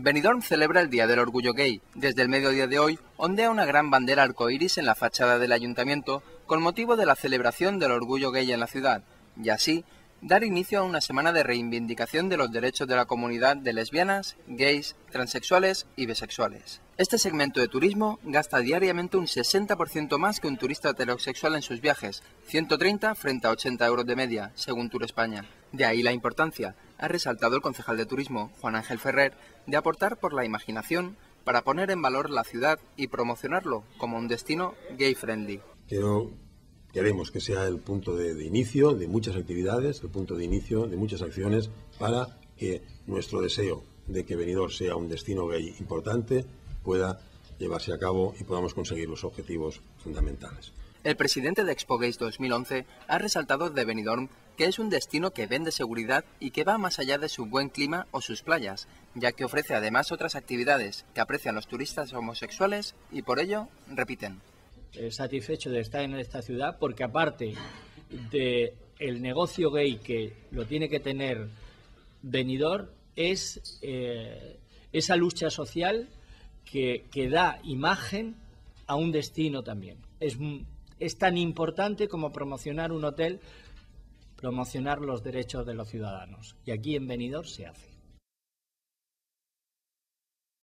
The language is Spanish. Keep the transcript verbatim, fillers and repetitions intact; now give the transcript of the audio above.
Benidorm celebra el Día del Orgullo Gay. Desde el mediodía de hoy ondea una gran bandera arcoíris en la fachada del ayuntamiento con motivo de la celebración del orgullo gay en la ciudad, y así dar inicio a una semana de reivindicación de los derechos de la comunidad de lesbianas, gays, transexuales y bisexuales. Este segmento de turismo gasta diariamente un sesenta por ciento más que un turista heterosexual en sus viajes, ciento treinta frente a ochenta euros de media, según Tour España. De ahí la importancia, ha resaltado el concejal de turismo, Juan Ángel Ferrer, de aportar por la imaginación para poner en valor la ciudad y promocionarlo como un destino gay-friendly. Quiero, queremos que sea el punto de, de inicio de muchas actividades, el punto de inicio de muchas acciones para que nuestro deseo de que Benidorm sea un destino gay importante pueda llevarse a cabo y podamos conseguir los objetivos fundamentales. El presidente de Expo Gays dos mil once ha resaltado de Benidorm que es un destino que vende seguridad y que va más allá de su buen clima o sus playas, ya que ofrece además otras actividades que aprecian los turistas homosexuales y por ello repiten. Eh, satisfecho de estar en esta ciudad porque aparte del negocio gay que lo tiene que tener Benidorm es eh, esa lucha social que, que da imagen a un destino también. Es, es tan importante como promocionar un hotel, promocionar los derechos de los ciudadanos. Y aquí en Benidorm se hace.